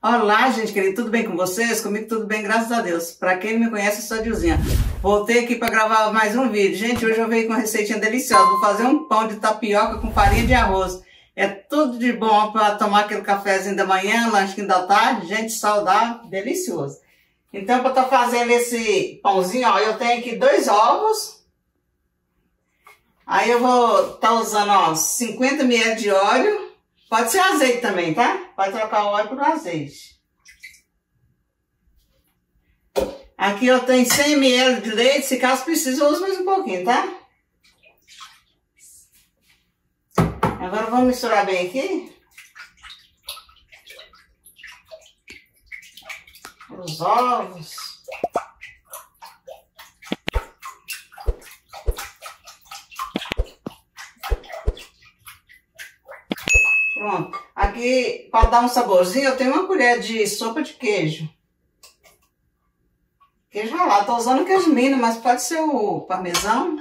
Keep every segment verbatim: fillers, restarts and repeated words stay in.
Olá, gente querida, tudo bem com vocês? Comigo tudo bem, graças a Deus. Pra quem não me conhece, eu sou a Dilzinha. Voltei aqui pra gravar mais um vídeo. Gente, hoje eu venho com uma receitinha deliciosa. Vou fazer um pão de tapioca com farinha de arroz. É tudo de bom pra tomar aquele cafezinho da manhã, lanchinho da tarde. Gente, saudável, delicioso. Então, pra estar fazendo esse pãozinho, ó, eu tenho aqui dois ovos. Aí eu vou estar usando, ó, cinquenta mililitros de óleo. Pode ser azeite também, tá? Pode trocar o óleo por azeite. Aqui eu tenho cem mililitros de leite. Se caso precise, eu uso mais um pouquinho, tá? Agora vamos misturar bem aqui. Os ovos. Pronto. Aqui, para dar um saborzinho, eu tenho uma colher de sopa de queijo. Queijo ralado. Tô usando queijo Minas, mas pode ser o parmesão.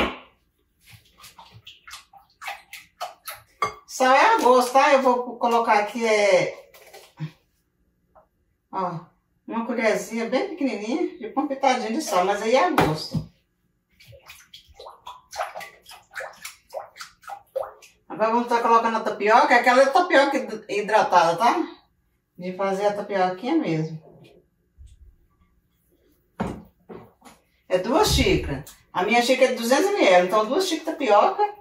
Sal é a gosto, tá? Eu vou colocar aqui, é... ó, uma colherzinha bem pequenininha de uma pitadinha de sal, mas aí é a gosto. Agora vamos estar colocando a tapioca, aquela tapioca hidratada, tá? De fazer a tapioquinha mesmo. É duas xícaras. A minha xícara é de duzentos mililitros, então duas xícaras de tapioca.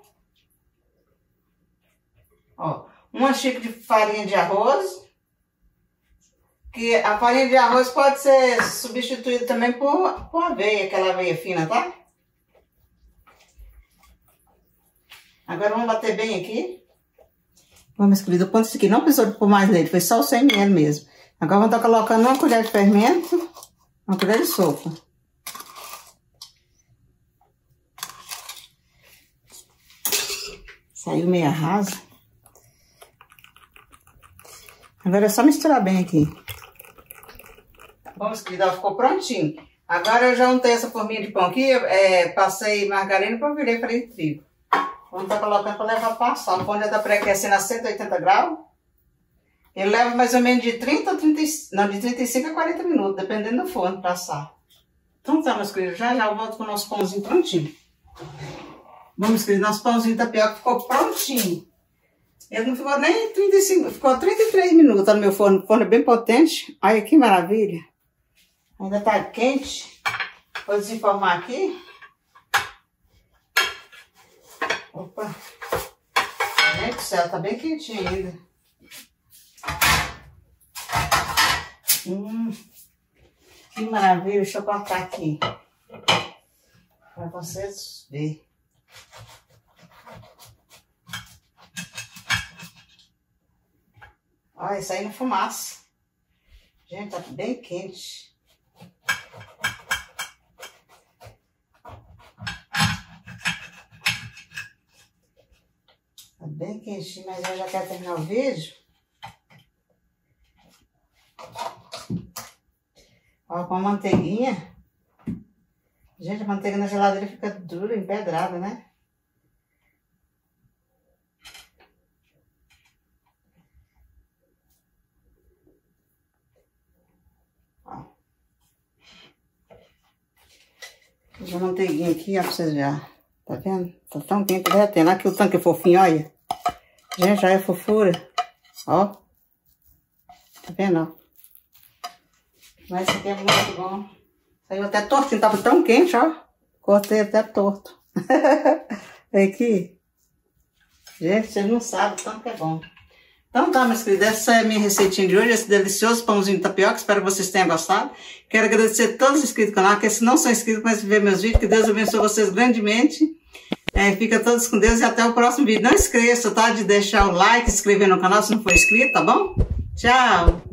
Ó, uma xícara de farinha de arroz. Que a farinha de arroz pode ser substituída também por, por aveia, aquela aveia fina, tá? Agora vamos bater bem aqui. Vamos, querido, quanto isso aqui não precisou de pôr mais leite, foi só o cem mililitros mesmo. Agora vamos estar colocando uma colher de fermento, uma colher de sopa. Saiu meio rasa. Agora é só misturar bem aqui. Vamos, querida, ficou prontinho. Agora eu já untei essa forminha de pão aqui, é, passei margarina para virar farinha de trigo. Vamos estar colocando para levar para assar. O pão já está pré-aquecendo a cento e oitenta graus. Ele leva mais ou menos de trinta a trinta, não, de trinta e cinco a quarenta minutos, dependendo do forno para assar. Então tá, meus queridos, já já eu volto com o nosso pãozinho prontinho. Vamos, queridos, nosso pãozinho de tapioca ficou prontinho. Ele não ficou nem trinta e cinco, ficou trinta e três minutos tá no meu forno. O forno é bem potente. Olha que maravilha. Ainda tá quente. Vou desenformar aqui. Opa. Gente do céu, tá bem quentinho ainda. Hum. Que maravilha. Deixa eu cortar aqui. Pra vocês verem. Olha, saindo fumaça. Gente, tá bem quente. Tá bem quentinho, mas eu já quero terminar o vídeo. Ó, com a manteiguinha. Gente, a manteiga na geladeira fica dura, empedrada, né? Vou a manteiguinha aqui, ó, pra vocês verem. Tá vendo? Tá tão quente, derretendo. Aqui o tanque é fofinho, olha. Gente, olha a fofura. Ó. Tá vendo, ó? Mas isso aqui é muito bom. Saiu até tortinho, tava tão quente, ó. Cortei até torto. Aqui. Gente, vocês não sabem o tanto que é bom. Então tá, meus queridos, essa é a minha receitinha de hoje, esse delicioso pãozinho de tapioca, espero que vocês tenham gostado. Quero agradecer a todos os inscritos do canal, que se não são inscritos, comecem a ver meus vídeos, que Deus abençoe vocês grandemente. É, fica todos com Deus e até o próximo vídeo. Não esqueça, tá, de deixar o like, se inscrever no canal se não for inscrito, tá bom? Tchau!